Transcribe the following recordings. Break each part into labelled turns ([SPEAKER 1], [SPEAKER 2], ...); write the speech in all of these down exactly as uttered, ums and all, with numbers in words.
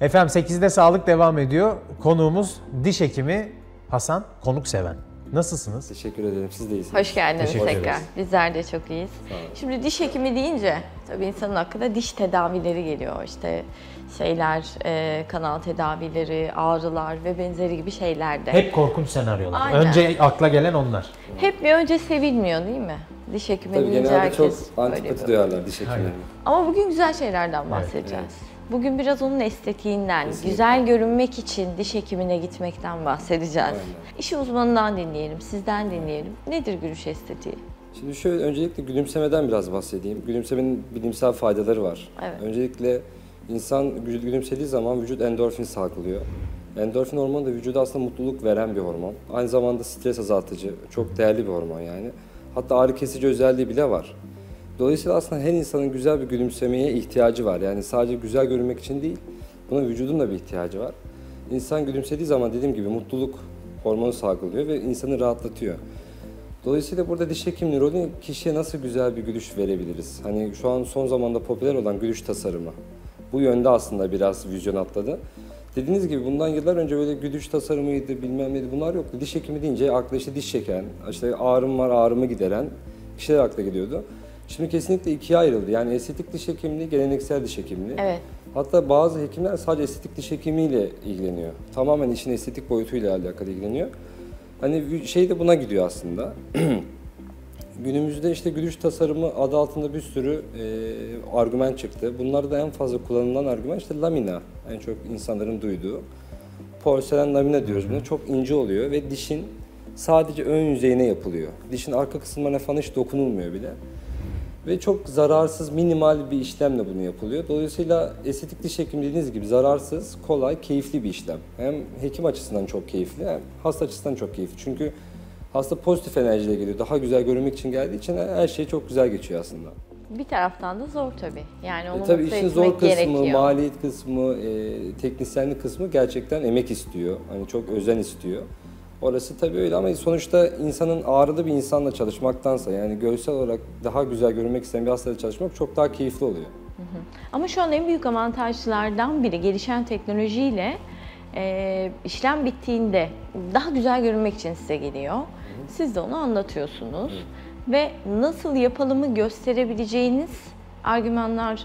[SPEAKER 1] Efendim sekizde sağlık devam ediyor. Konuğumuz diş hekimi Hasan Konukseven. Nasılsınız?
[SPEAKER 2] Teşekkür ederim. Siz de iyisiniz.
[SPEAKER 3] Hoş geldiniz
[SPEAKER 1] Teşekkür
[SPEAKER 3] tekrar.
[SPEAKER 1] ederiz.
[SPEAKER 3] Bizler de çok iyiyiz. Şimdi diş hekimi deyince tabii insanın aklına diş tedavileri geliyor. İşte şeyler, e, kanal tedavileri, ağrılar ve benzeri gibi şeyler de.
[SPEAKER 1] Hep korkunç senaryolar.
[SPEAKER 3] Aynen.
[SPEAKER 1] Önce akla gelen onlar.
[SPEAKER 3] Hep bir önce sevilmiyor değil mi? Diş hekimi
[SPEAKER 2] Tabii
[SPEAKER 3] deyince
[SPEAKER 2] genelde
[SPEAKER 3] herkes
[SPEAKER 2] çok
[SPEAKER 3] böyle
[SPEAKER 2] antipati
[SPEAKER 3] bir-
[SPEAKER 2] duyarlar diş hekimlerine.
[SPEAKER 3] Ama bugün güzel şeylerden bahsedeceğiz.
[SPEAKER 2] evet.
[SPEAKER 3] Bugün biraz onun estetiğinden,
[SPEAKER 2] Kesinlikle.
[SPEAKER 3] güzel görünmek için diş hekimine gitmekten bahsedeceğiz.
[SPEAKER 2] Aynen.
[SPEAKER 3] İşi uzmanından dinleyelim, sizden dinleyelim. Nedir gülüş estetiği?
[SPEAKER 2] Şimdi şöyle öncelikle gülümsemeden biraz bahsedeyim. Gülümsemenin bilimsel faydaları var.
[SPEAKER 3] Evet.
[SPEAKER 2] Öncelikle insan gü- gülümsediği zaman vücut endorfin salgılıyor. Endorfin hormonu da vücuda aslında mutluluk veren bir hormon. Aynı zamanda stres azaltıcı, çok değerli bir hormon yani. Hatta ağrı kesici özelliği bile var. Dolayısıyla aslında her insanın güzel bir gülümsemeye ihtiyacı var. Yani sadece güzel görünmek için değil, buna vücudun da bir ihtiyacı var. İnsan gülümsediği zaman dediğim gibi mutluluk hormonu salgılıyor ve insanı rahatlatıyor. Dolayısıyla burada diş hekimliği rolü kişiye nasıl güzel bir gülüş verebiliriz? Hani şu an son zamanda popüler olan gülüş tasarımı. Bu yönde aslında biraz vizyon atladı. Dediğiniz gibi bundan yıllar önce böyle gülüş tasarımıydı, bilmem neydi bunlar yoktu. Diş hekimi deyince akla işte diş çeken, işte ağrım var ağrımı gideren kişiler akla geliyordu. Şimdi kesinlikle ikiye ayrıldı. Yani estetik diş hekimliği, geleneksel diş hekimliği.
[SPEAKER 3] Evet.
[SPEAKER 2] Hatta bazı hekimler sadece estetik diş hekimiyle ilgileniyor. Tamamen işin estetik boyutuyla alakalı ilgileniyor. Hani şey de buna gidiyor aslında. Günümüzde işte gülüş tasarımı adı altında bir sürü e, argüman çıktı. Bunlarda en fazla kullanılan argüman işte lamina. En çok insanların duyduğu. Porselen lamina diyoruz buna. Çok ince oluyor ve dişin sadece ön yüzeyine yapılıyor. Dişin arka kısımlarına falan hiç dokunulmuyor bile. Ve çok zararsız, minimal bir işlemle bunu yapılıyor. Dolayısıyla estetik diş hekimi dediğiniz gibi zararsız, kolay, keyifli bir işlem. Hem hekim açısından çok keyifli, hem hasta açısından çok keyifli. Çünkü hasta pozitif enerjiyle geliyor. Daha güzel görünmek için geldiği için her şey çok güzel geçiyor aslında.
[SPEAKER 3] Bir taraftan da zor tabii. Yani onu
[SPEAKER 2] E, tabii
[SPEAKER 3] mutlu
[SPEAKER 2] işin
[SPEAKER 3] etmek
[SPEAKER 2] zor kısmı,
[SPEAKER 3] gerekiyor.
[SPEAKER 2] maliyet kısmı, e, teknisyenlik kısmı gerçekten emek istiyor. Hani çok özen istiyor. Orası tabii öyle ama sonuçta insanın ağrılı bir insanla çalışmaktansa yani görsel olarak daha güzel görünmek isteyen bir hastayla çalışmak çok daha keyifli oluyor.
[SPEAKER 3] Hı hı. Ama şu an en büyük avantajlardan biri gelişen teknolojiyle e, işlem bittiğinde daha güzel görünmek için size geliyor. Hı hı. Siz de onu anlatıyorsunuz. Hı. Ve nasıl yapılımı gösterebileceğiniz argümanlar,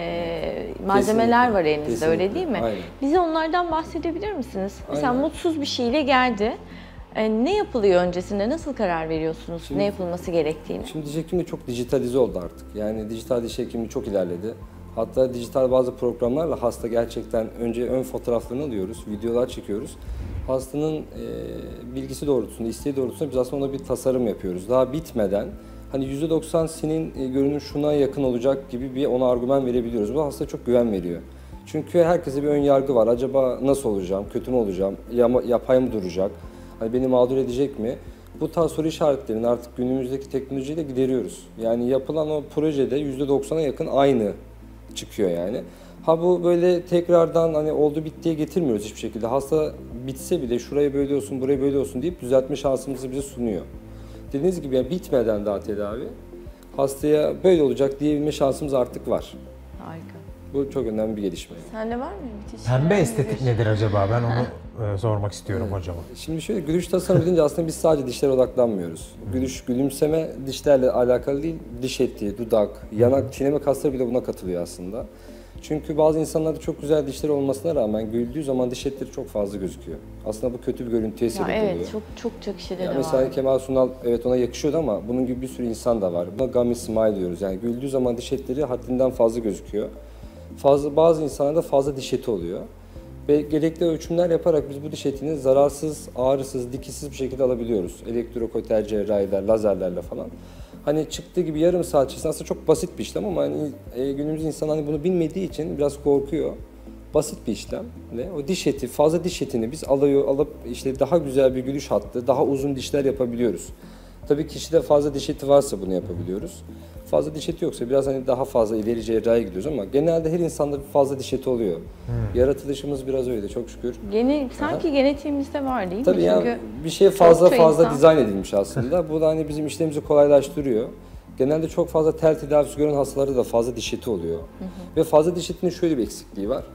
[SPEAKER 3] e, malzemeler
[SPEAKER 2] Kesinlikle.
[SPEAKER 3] var elinizde.
[SPEAKER 2] Kesinlikle.
[SPEAKER 3] Öyle değil mi?
[SPEAKER 2] Aynen.
[SPEAKER 3] Bize onlardan bahsedebilir misiniz? Mesela
[SPEAKER 2] Aynen.
[SPEAKER 3] mutsuz bir şeyle geldi. E, ne yapılıyor öncesinde? Nasıl karar veriyorsunuz?
[SPEAKER 2] Şimdi-
[SPEAKER 3] ne yapılması gerektiğini?
[SPEAKER 2] Şimdi diş hekimliği çok dijitalize oldu artık. Yani dijital diş hekimliği çok ilerledi. Hatta dijital bazı programlarla hasta gerçekten önce ön fotoğraflarını alıyoruz, videolar çekiyoruz. Hastanın e, bilgisi doğrultusunda, isteği doğrultusunda biz aslında ona bir tasarım yapıyoruz. Daha bitmeden hani yüzde doksan senin e, görünüm şuna yakın olacak gibi bir ona argüman verebiliyoruz. Bu hastaya çok güven veriyor. Çünkü herkese bir ön yargı var. Acaba nasıl olacağım, kötü mü olacağım, yama, yapay mı duracak, hani beni mağdur edecek mi? Bu tarz soru işaretlerini artık günümüzdeki teknolojiyle gideriyoruz. Yani yapılan o projede yüzde doksana yakın aynı çıkıyor yani. Ha bu böyle tekrardan hani oldu bittiye getirmiyoruz hiçbir şekilde. Hasta bitse bile şurayı böyle olsun, burayı böyle olsun deyip düzeltme şansımızı bize sunuyor. Dediğiniz gibi yani bitmeden daha tedavi hastaya böyle olacak diyebilme şansımız artık var.
[SPEAKER 3] Harika.
[SPEAKER 2] Bu çok önemli bir gelişme.
[SPEAKER 3] Sende var mı? Müthiş.
[SPEAKER 1] Pembe
[SPEAKER 3] Yani
[SPEAKER 1] estetik
[SPEAKER 3] bir-
[SPEAKER 1] nedir acaba? Ben onu e, sormak istiyorum hocama.
[SPEAKER 2] Şimdi şöyle gülüş tasarımı deyince aslında biz sadece dişlere odaklanmıyoruz. Gülüş, gülümseme dişlerle alakalı değil, diş eti, dudak, yanak, çiğneme kasları bile buna katılıyor aslında. Çünkü bazı insanlarda çok güzel dişleri olmasına rağmen güldüğü zaman diş etleri çok fazla gözüküyor. Aslında bu kötü bir görüntüye
[SPEAKER 3] Ya
[SPEAKER 2] sebep
[SPEAKER 3] evet,
[SPEAKER 2] oluyor.
[SPEAKER 3] çok çokça kişide
[SPEAKER 2] Ya
[SPEAKER 3] de
[SPEAKER 2] mesela
[SPEAKER 3] var.
[SPEAKER 2] Kemal Sunal evet ona yakışıyordu ama bunun gibi bir sürü insan da var. Buna gummy smile diyoruz. Yani güldüğü zaman diş etleri haddinden fazla gözüküyor. Fazla bazı insanlarda fazla diş eti oluyor. Ve gerekli ölçümler yaparak biz bu diş etini zararsız, ağrısız, dikişsiz bir şekilde alabiliyoruz. Elektrokoter cerrahiler, lazerlerle falan. Hani çıktığı gibi yarım saat içerisinde aslında çok basit bir işlem ama hani e, günümüz insanı hani bunu bilmediği için biraz korkuyor. Basit bir işlem ve o diş eti, fazla diş etini biz alıyor, alıp işte daha güzel bir gülüş hattı, daha uzun dişler yapabiliyoruz. Tabii kişide fazla diş eti varsa bunu yapabiliyoruz. Fazla diş eti yoksa biraz hani daha fazla ileri cerrahiye gidiyoruz ama genelde her insanda fazla diş eti oluyor. Hmm. Yaratılışımız biraz öyle çok şükür.
[SPEAKER 3] Gene, sanki Aha. genetiğimizde var değil mi?
[SPEAKER 2] Tabii
[SPEAKER 3] Çünkü
[SPEAKER 2] yani bir şey fazla fazla
[SPEAKER 3] insan...
[SPEAKER 2] dizayn edilmiş aslında. Bu da hani bizim işlerimizi kolaylaştırıyor. Genelde çok fazla tel tedavisi gören hastalarda da fazla diş eti oluyor. Hı hı. Ve fazla diş etinin şöyle bir eksikliği var.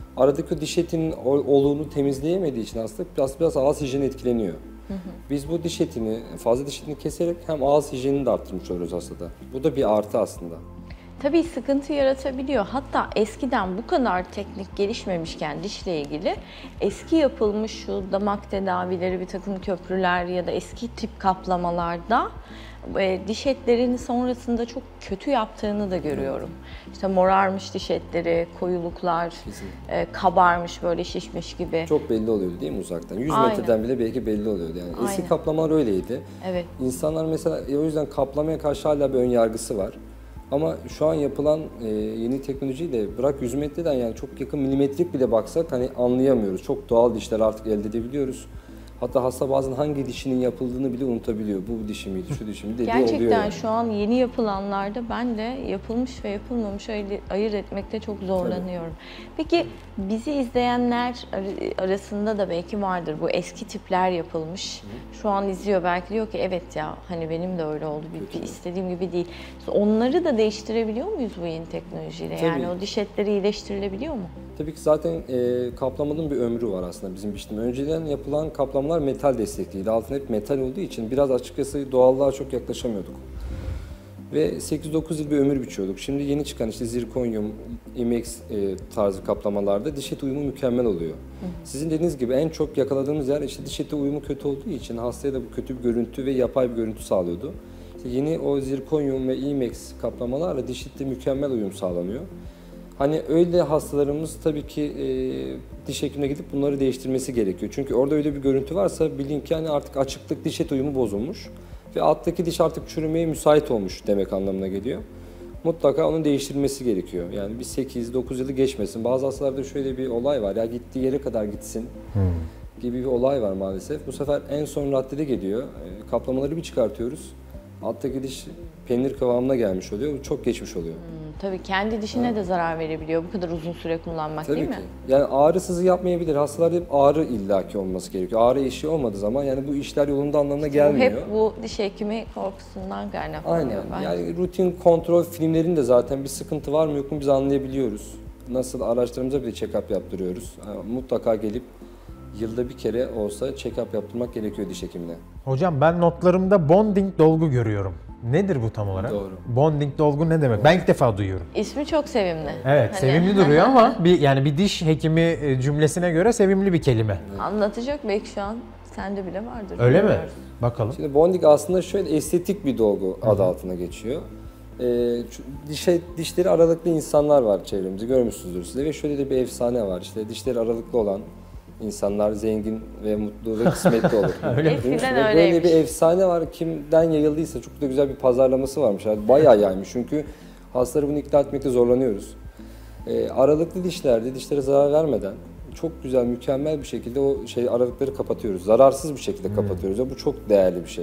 [SPEAKER 2] aradaki o diş etinin oluğunu temizleyemediği için hasta biraz, biraz ağız hijyeni etkileniyor. Hı hı. Biz bu diş etini, fazla diş etini keserek hem ağız hijyenini de arttırmış oluyoruz hastada. Bu da bir artı aslında.
[SPEAKER 3] Tabii sıkıntı yaratabiliyor. Hatta eskiden bu kadar teknik gelişmemişken dişle ilgili eski yapılmış şu damak tedavileri, bir takım köprüler ya da eski tip kaplamalarda e, diş etlerini sonrasında çok kötü yaptığını da görüyorum. İşte morarmış diş etleri, koyuluklar, e, kabarmış böyle şişmiş gibi.
[SPEAKER 2] Çok belli oluyordu değil mi uzaktan? yüz
[SPEAKER 3] Aynen.
[SPEAKER 2] metreden bile belki belli oluyordu yani. Eski
[SPEAKER 3] Aynen.
[SPEAKER 2] kaplamalar öyleydi.
[SPEAKER 3] Evet.
[SPEAKER 2] İnsanlar mesela e, o yüzden kaplamaya karşı hala bir ön yargısı var. Ama şu an yapılan e, yeni teknolojiyle bırak yüz metreden yani çok yakın milimetrik bile baksak hani anlayamıyoruz. Çok doğal dişler artık elde edebiliyoruz. Hatta hasta bazen hangi dişinin yapıldığını bile unutabiliyor. Bu dişi miydi, şu dişi miydi dediği oluyor.
[SPEAKER 3] Gerçekten
[SPEAKER 2] yani.
[SPEAKER 3] şu an yeni yapılanlarda ben de yapılmış ve yapılmamış ayırt etmekte çok zorlanıyorum. Tabii. Peki bizi izleyenler arasında da belki vardır. Bu eski tipler yapılmış. Hı. Şu an izliyor belki diyor ki evet ya hani benim de öyle oldu. Bir, bir istediğim gibi değil. Onları da değiştirebiliyor muyuz bu yeni teknolojiyle?
[SPEAKER 2] Tabii.
[SPEAKER 3] Yani o diş etleri iyileştirilebiliyor mu?
[SPEAKER 2] Tabii ki zaten e, kaplamanın bir ömrü var aslında bizim biçimde. Önceden yapılan kaplamalar metal destekliydi. Altın hep metal olduğu için biraz açıkçası doğallığa çok yaklaşamıyorduk. Ve sekiz dokuz yıl bir ömür biçiyorduk. Şimdi yeni çıkan işte zirkonyum, imex e, tarzı kaplamalarda diş eti uyumu mükemmel oluyor. Hı. Sizin dediğiniz gibi en çok yakaladığımız yer işte diş eti uyumu kötü olduğu için hastaya da bu kötü bir görüntü ve yapay bir görüntü sağlıyordu. İşte yeni o zirkonyum ve imex kaplamalarla diş eti mükemmel uyum sağlanıyor. Hani öyle hastalarımız tabii ki e, diş hekimine gidip bunları değiştirmesi gerekiyor. Çünkü orada öyle bir görüntü varsa bilin ki hani artık açıklık diş eti uyumu bozulmuş ve alttaki diş artık çürümeye müsait olmuş demek anlamına geliyor. Mutlaka onun değiştirilmesi gerekiyor. Yani bir sekiz dokuz yılı geçmesin. Bazı hastalarda şöyle bir olay var ya gittiği yere kadar gitsin hmm. gibi bir olay var maalesef. Bu sefer en son raddede geliyor. E, kaplamaları bir çıkartıyoruz. Alttaki diş peynir kıvamına gelmiş oluyor. Bu çok geçmiş oluyor.
[SPEAKER 3] Hmm, tabii kendi dişine ha. de zarar verebiliyor bu kadar uzun süre kullanmak
[SPEAKER 2] tabii
[SPEAKER 3] değil
[SPEAKER 2] ki.
[SPEAKER 3] mi?
[SPEAKER 2] Yani ağrı sızı yapmayabilir. Hastalarda hep ağrı illaki olması gerekiyor. Ağrı eşiği olmadığı zaman yani bu işler yolunda anlamına gelmiyor.
[SPEAKER 3] Hep bu diş hekimi korkusundan kaynaklanıyor.
[SPEAKER 2] Aynen.
[SPEAKER 3] Bence.
[SPEAKER 2] Yani rutin kontrol filmlerinde zaten bir sıkıntı var mı yok mu biz anlayabiliyoruz. Nasıl araçlarımıza bir check-up yaptırıyoruz. Yani mutlaka gelip yılda bir kere olsa check-up yaptırmak gerekiyor diş hekimine.
[SPEAKER 1] Hocam ben notlarımda bonding dolgu görüyorum. Nedir bu tam olarak?
[SPEAKER 2] Doğru.
[SPEAKER 1] Bonding dolgu ne demek? Ben ilk defa duyuyorum.
[SPEAKER 3] İsmi çok sevimli.
[SPEAKER 1] Evet, hani... sevimli duruyor ama bir yani bir diş hekimi cümlesine göre sevimli bir kelime.
[SPEAKER 3] Evet. Anlatacak belki şu an sende bile vardır.
[SPEAKER 1] Öyle mi? Bakalım.
[SPEAKER 2] Şimdi bonding aslında şöyle estetik bir dolgu adı altına geçiyor. Ee, dişe, dişleri aralıklı insanlar var çevremizde görmüşsünüzdür size ve şöyle de bir efsane var işte dişleri aralıklı olan insanlar zengin ve mutlu ve kısmetli olur.
[SPEAKER 3] Öyle Eskiden
[SPEAKER 2] ve
[SPEAKER 3] öyleymiş.
[SPEAKER 2] Böyle bir efsane var. Kimden yayıldıysa çok da güzel bir pazarlaması varmış. Yani bayağı yaymış çünkü hastaları bunu ikna etmekte zorlanıyoruz. Ee, aralıklı dişlerde dişlere zarar vermeden çok güzel, mükemmel bir şekilde o şey aralıkları kapatıyoruz. Zararsız bir şekilde hmm. kapatıyoruz ve bu çok değerli bir şey.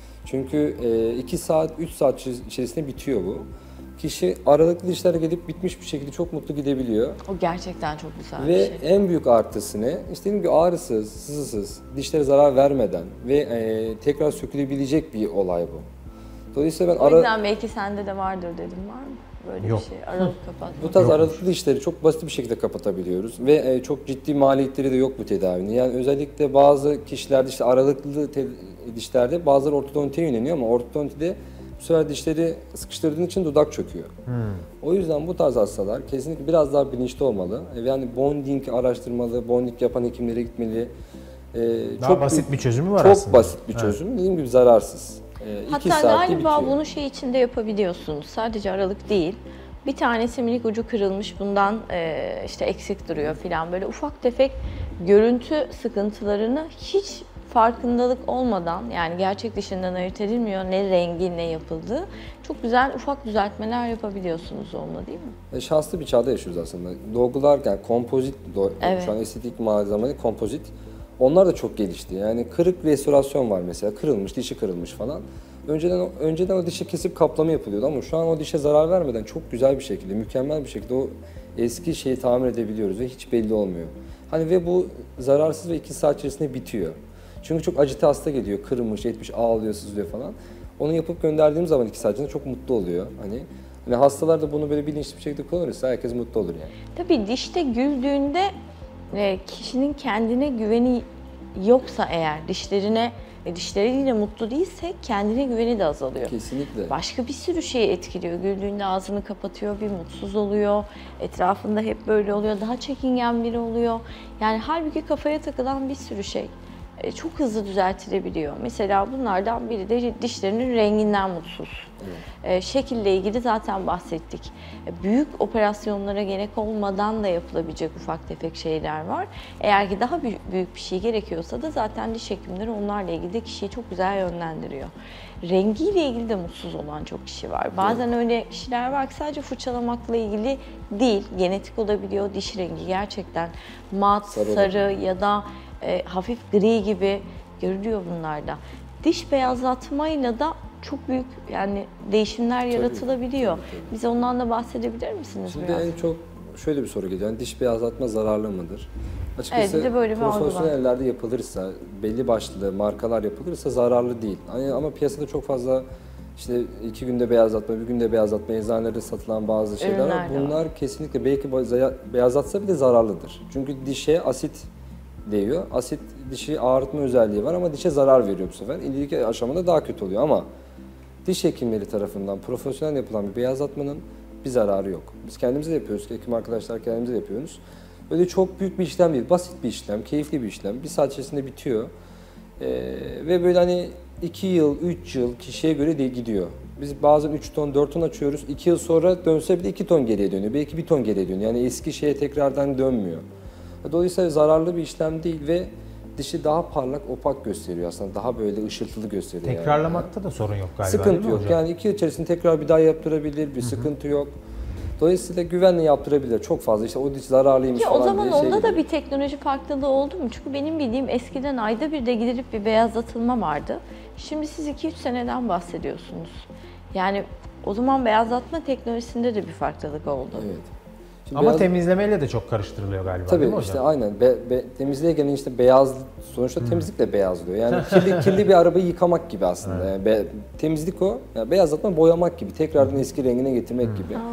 [SPEAKER 2] Çünkü iki saat, üç saat içerisinde bitiyor bu. Kişi aralıklı dişlere gelip bitmiş bir şekilde çok mutlu gidebiliyor.
[SPEAKER 3] O gerçekten çok güzel
[SPEAKER 2] ve
[SPEAKER 3] bir şey.
[SPEAKER 2] En büyük artısı ne? İşte dediğim gibi ağrısız, sızısız, dişlere zarar vermeden ve e, tekrar sökülebilecek bir olay bu. Dolayısıyla ben
[SPEAKER 3] o yüzden
[SPEAKER 2] ara...
[SPEAKER 3] belki sende de vardır dedim, var mı? Böyle
[SPEAKER 1] Yok.
[SPEAKER 3] bir şey, aralık kapatmak.
[SPEAKER 2] Bu tarz aralıklı dişleri çok basit bir şekilde kapatabiliyoruz ve e, çok ciddi maliyetleri de yok bu tedavinin. Yani özellikle bazı kişilerde işte aralıklı dişlerde bazıları ortodontiye yöneliyor ama ortodontide bu sefer dişleri sıkıştırdığın için dudak çöküyor. Hmm. O yüzden bu tarz hastalar kesinlikle biraz daha bilinçli olmalı. Yani bonding araştırmalı, bonding yapan hekimlere gitmeli. Ee,
[SPEAKER 1] daha
[SPEAKER 2] çok
[SPEAKER 1] basit bir çözümü var
[SPEAKER 2] çok
[SPEAKER 1] aslında.
[SPEAKER 2] Çok basit bir çözüm. Evet. Dediğim gibi zararsız. Ee,
[SPEAKER 3] Hatta galiba bunu şey içinde yapabiliyorsunuz. Sadece aralık değil. Bir tanesi minik ucu kırılmış, bundan e, işte eksik duruyor filan, böyle ufak tefek görüntü sıkıntılarını hiç farkındalık olmadan, yani gerçek dişinden ayırt edilmiyor ne rengi ne yapıldığı, çok güzel ufak düzeltmeler yapabiliyorsunuz onunla, değil mi?
[SPEAKER 2] E, şanslı bir çağda yaşıyoruz aslında. Dolgular yani kompozit,
[SPEAKER 3] evet.
[SPEAKER 2] Şu an estetik malzeme kompozit, onlar da çok gelişti. Yani kırık restorasyon var mesela, kırılmış, dişi kırılmış falan. Önceden önceden o dişe kesip kaplama yapılıyordu ama şu an o dişe zarar vermeden çok güzel bir şekilde, mükemmel bir şekilde o eski şeyi tamir edebiliyoruz ve hiç belli olmuyor. Hani ve bu zararsız ve iki saat içerisinde bitiyor. Çünkü çok acite hasta geliyor, kırılmış, etmiş, ağlıyor, sızlıyor falan. Onu yapıp gönderdiğim zaman iki saat içinde çok mutlu oluyor. Hani Yani hastalar da bunu böyle bilinçli bir şekilde kullanırsa herkes mutlu olur yani.
[SPEAKER 3] Tabii dişte güldüğünde e, kişinin kendine güveni yoksa eğer, dişlerine e, dişleriyle mutlu değilse kendine güveni de azalıyor.
[SPEAKER 2] Kesinlikle.
[SPEAKER 3] Başka bir sürü şeyi etkiliyor. Güldüğünde ağzını kapatıyor, bir mutsuz oluyor. Etrafında hep böyle oluyor. Daha çekingen biri oluyor. Yani halbuki kafaya takılan bir sürü şey e, çok hızlı düzeltilebiliyor. Mesela bunlardan biri de dişlerinin renginden mutsuz.
[SPEAKER 2] Evet.
[SPEAKER 3] E, şekille ilgili zaten bahsettik. E, büyük operasyonlara gerek olmadan da yapılabilecek ufak tefek şeyler var. Eğer ki daha büyük, büyük bir şey gerekiyorsa da zaten diş hekimleri onlarla ilgili de kişiyi çok güzel yönlendiriyor. Rengiyle ilgili de mutsuz olan çok kişi var. Bazen evet. öyle kişiler var ki sadece fırçalamakla ilgili değil, genetik olabiliyor. Diş rengi gerçekten mat, sarı, sarı ya da e, hafif gri gibi görülüyor bunlarda. Diş beyazlatmayla da çok büyük yani değişimler tabii, yaratılabiliyor. Tabii, tabii. Bize ondan da bahsedebilir misiniz
[SPEAKER 2] Şimdi
[SPEAKER 3] biraz?
[SPEAKER 2] en çok şöyle bir soru geliyor. Yani diş beyazlatma zararlı mıdır? Açıkçası
[SPEAKER 3] evet, böyle
[SPEAKER 2] profesyonel ellerde yapılırsa, belli başlı markalar yapılırsa zararlı değil. Ama piyasada çok fazla işte iki günde beyazlatma, bir günde beyazlatma, eczanelerde satılan bazı şeyler
[SPEAKER 3] ürünler
[SPEAKER 2] var. Bunlar var. Kesinlikle belki beyazlatsa bile zararlıdır. Çünkü dişe asit değiyor. Asit dişi ağrıtma özelliği var ama dişe zarar veriyor bu sefer. İlk aşamada daha kötü oluyor ama diş hekimleri tarafından profesyonel yapılan bir beyazlatmanın bir zararı yok. Biz kendimiz de yapıyoruz, hekim arkadaşlar kendimiz de yapıyoruz. Öyle çok büyük bir işlem değil, basit bir işlem, keyifli bir işlem. Bir saat içerisinde bitiyor. Ee, ve böyle hani iki yıl, üç yıl kişiye göre de gidiyor. Biz bazen üç ton, dört ton açıyoruz. iki yıl sonra dönse bile iki ton geriye dönüyor. Belki bir ton geriye dönüyor. Yani eski şeye tekrardan dönmüyor. Dolayısıyla zararlı bir işlem değil ve dişi daha parlak, opak gösteriyor aslında. Daha böyle ışıltılı gösteriyor.
[SPEAKER 1] Tekrarlamakta
[SPEAKER 2] yani.
[SPEAKER 1] da sorun yok galiba.
[SPEAKER 2] Sıkıntı yok. Yani iki yıl içerisinde tekrar bir daha yaptırabilir, bir Hı-hı. sıkıntı yok. Dolayısıyla güvenle yaptırabilir. Çok fazla işte o diş zararlıymış
[SPEAKER 3] ki
[SPEAKER 2] falan
[SPEAKER 3] o zaman
[SPEAKER 2] diye şey
[SPEAKER 3] onda
[SPEAKER 2] gibi.
[SPEAKER 3] da bir teknoloji farklılığı oldu mu? Çünkü benim bildiğim eskiden ayda bir de gidilip bir beyazlatılma vardı. Şimdi siz iki üç seneden bahsediyorsunuz. Yani o zaman beyazlatma teknolojisinde de bir farklılık oldu.
[SPEAKER 2] Evet. Şimdi
[SPEAKER 1] Ama
[SPEAKER 2] beyaz...
[SPEAKER 1] temizlemeyle de çok karıştırılıyor galiba.
[SPEAKER 2] Tabii
[SPEAKER 1] değil mi
[SPEAKER 2] işte
[SPEAKER 1] hocam?
[SPEAKER 2] aynen. Be, be, temizliğe gelince işte beyaz, sonuçta hmm. temizlikle beyazlıyor. Yani kirli, kirli bir arabayı yıkamak gibi aslında. Yani be, temizlik o. Yani beyazlatma boyamak gibi. Tekrardan eski rengine getirmek hmm. gibi.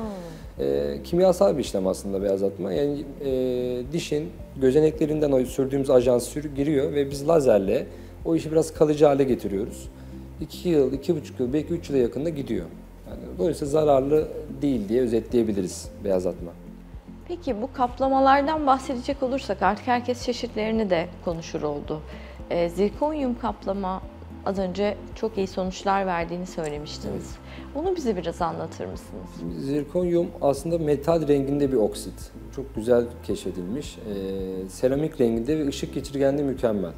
[SPEAKER 2] E, kimyasal bir işlem aslında beyazlatma. Yani e, dişin gözeneklerinden o sürdüğümüz ajans sürü giriyor ve biz lazerle o işi biraz kalıcı hale getiriyoruz. iki yıl, iki buçuk yıl, belki üç yıla yakında gidiyor. Yani dolayısıyla zararlı değil diye özetleyebiliriz beyazlatma.
[SPEAKER 3] Peki bu kaplamalardan bahsedecek olursak artık herkes çeşitlerini de konuşur oldu. E, zirkonyum kaplama az önce çok iyi sonuçlar verdiğini söylemiştiniz. Evet. Onu bize biraz anlatır mısınız? Şimdi
[SPEAKER 2] zirkonyum aslında metal renginde bir oksit. Çok güzel keşfedilmiş. E, seramik renginde ve ışık geçirgenliği mükemmel.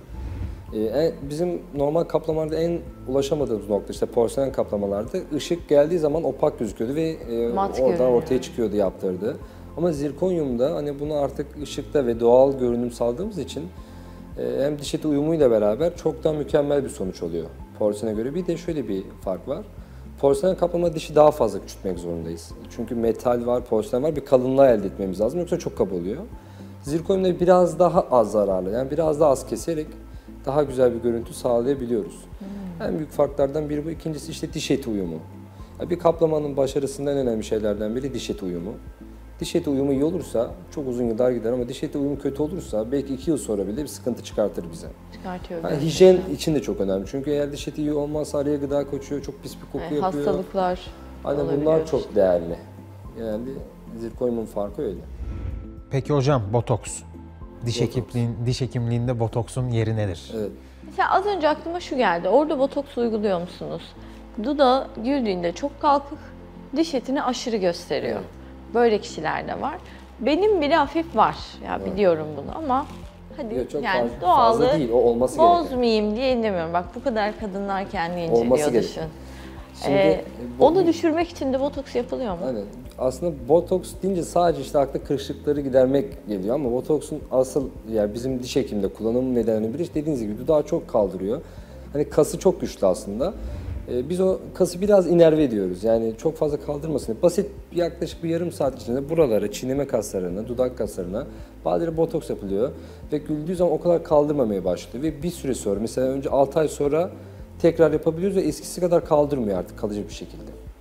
[SPEAKER 2] E, bizim normal kaplamalarda en ulaşamadığımız nokta işte porselen kaplamalarda ışık geldiği zaman opak gözüküyordu ve e, oradan ortaya çıkıyordu yaptırdı. Ama zirkonyumda hani bunu artık ışıkta ve doğal görünüm sağladığımız için e, hem diş eti uyumuyla beraber çok daha mükemmel bir sonuç oluyor porselene göre. Bir de şöyle bir fark var. Porselen kaplama dişi daha fazla küçültmek zorundayız. Çünkü metal var, porselen var, bir kalınlığı elde etmemiz lazım yoksa çok kaba oluyor. Zirkonyumda biraz daha az zararlı, yani biraz daha az keserek daha güzel bir görüntü sağlayabiliyoruz. Hmm. En büyük farklardan biri bu. İkincisi işte diş eti uyumu. Yani bir kaplamanın başarısından en önemli şeylerden biri diş eti uyumu. Diş eti uyumu iyi olursa çok uzun yıllar gider ama diş eti uyumu kötü olursa belki iki yıl sonra bile bir sıkıntı çıkartır bize.
[SPEAKER 3] Çıkartıyor.
[SPEAKER 2] Yani hijyen için de çok önemli. Çünkü eğer diş eti iyi olmazsa araya gıda koçuyor, çok pis bir koku yani yapıyor.
[SPEAKER 3] Hastalıklar
[SPEAKER 2] Aynen bunlar çok değerli. Yani zirkonyumun farkı öyle.
[SPEAKER 1] Peki hocam botoks. Diş hekimliğin diş hekimliğinde botoksun yeri nedir?
[SPEAKER 2] Evet.
[SPEAKER 3] Mesela az önce aklıma şu geldi. Orada botoks uyguluyor musunuz? Dudağı güldüğünde çok kalkık, diş etini aşırı gösteriyor. Evet. Böyle kişiler de var. Benim bile hafif var. Ya evet. Biliyorum bunu ama hadi
[SPEAKER 2] Yok, çok
[SPEAKER 3] yani
[SPEAKER 2] fazla,
[SPEAKER 3] doğallığı
[SPEAKER 2] fazla değil, o olması
[SPEAKER 3] bozmayayım gereken. Diye demiyorum. Bak bu kadar kadınlar kendini inceliyor düşün.
[SPEAKER 2] Şimdi,
[SPEAKER 3] ee,
[SPEAKER 2] bu,
[SPEAKER 3] onu düşürmek için de botoks yapılıyor mu?
[SPEAKER 2] Aynen. Aslında botoks deyince sadece işte akla kırışıkları gidermek geliyor ama botoksun asıl yani bizim diş hekiminde kullanım nedeni biri dediğiniz gibi dudağı çok kaldırıyor. Hani kası çok güçlü aslında. Ee, biz o kası biraz inerve ediyoruz. Yani çok fazla kaldırmasın. Basit yaklaşık bir yarım saat içinde buralara, çiğneme kaslarına, dudak kaslarına bazıları botoks yapılıyor ve güldüğü zaman o kadar kaldırmamaya başlıyor ve bir süre sonra mesela önce altı ay sonra tekrar yapabiliyoruz ve eskisi kadar kaldırmıyor artık kalıcı bir şekilde.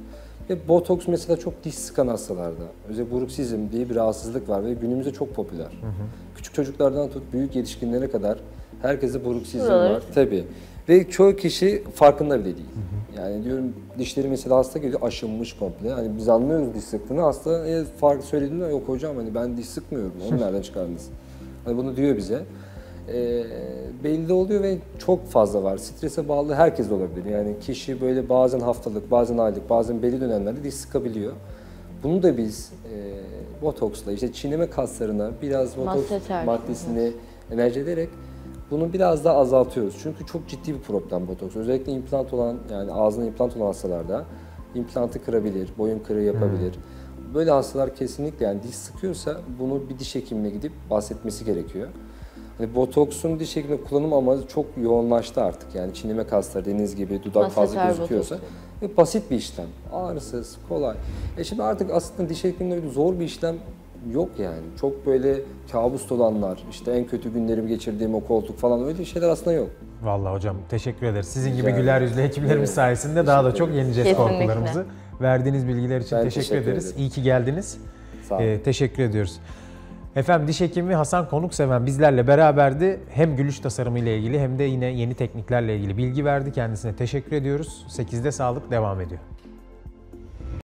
[SPEAKER 2] Ve botoks mesela çok diş sıkan hastalarda. Özellikle bruksizm diye bir rahatsızlık var ve günümüzde çok popüler. Hı hı. Küçük çocuklardan tut büyük yetişkinlere kadar herkeste bruksizm
[SPEAKER 3] Evet.
[SPEAKER 2] var. Tabii. Ve çoğu kişi farkında bile değil. Hı hı. Yani diyorum dişleri mesela hasta geliyor aşınmış komple. Hani biz anlıyoruz diş sıktığını. Hasta e, fark söylediğinde yok hocam hani ben diş sıkmıyorum. Onu nereden çıkardınız? Hani bunu diyor bize. E, belli oluyor ve çok fazla var. Strese bağlı herkes de olabilir. Yani kişi böyle bazen haftalık, bazen aylık, bazen belli dönemlerde diş sıkabiliyor. Bunu da biz e, botoksla, işte çiğneme kaslarına biraz botoks
[SPEAKER 3] Masseter.
[SPEAKER 2] maddesini enerji ederek bunu biraz daha azaltıyoruz. Çünkü çok ciddi bir problem botoks. Özellikle implant olan, yani ağzına implant olan hastalarda implantı kırabilir, boyun kırığı yapabilir. Hmm. Böyle hastalar kesinlikle yani diş sıkıyorsa bunu bir diş hekimine gidip bahsetmesi gerekiyor. Hani botoksun diş hekiminde kullanım amacı çok yoğunlaştı artık. Yani çiğneme kasları dediğiniz gibi dudak fazla gözüküyorsa. Ve basit bir işlem. Ağrısız, kolay. E şimdi artık aslında diş hekiminde öyle zor bir işlem yok yani. Çok böyle kabus olanlar, işte en kötü günlerimi geçirdiğim o koltuk falan öyle şeyler aslında yok.
[SPEAKER 1] Vallahi hocam teşekkür ederiz. Sizin gibi
[SPEAKER 2] Rica
[SPEAKER 1] güler
[SPEAKER 2] ederim.
[SPEAKER 1] yüzlü hekimlerimiz
[SPEAKER 2] Evet.
[SPEAKER 1] sayesinde daha da
[SPEAKER 2] Teşekkür
[SPEAKER 1] çok
[SPEAKER 2] ederim.
[SPEAKER 1] yeneceğiz
[SPEAKER 3] Kesinlikle.
[SPEAKER 1] korkularımızı. Verdiğiniz bilgiler için
[SPEAKER 2] Ben
[SPEAKER 1] teşekkür,
[SPEAKER 2] teşekkür
[SPEAKER 1] ederiz.
[SPEAKER 2] ederim.
[SPEAKER 1] İyi ki geldiniz.
[SPEAKER 2] Sağ olun.
[SPEAKER 1] Ee, teşekkür ediyoruz. Efendim diş hekimi Hasan Konukseven bizlerle beraberdi. Hem gülüş tasarımı ile ilgili hem de yine yeni tekniklerle ilgili bilgi verdi. Kendisine teşekkür ediyoruz. sekizde sağlık devam ediyor.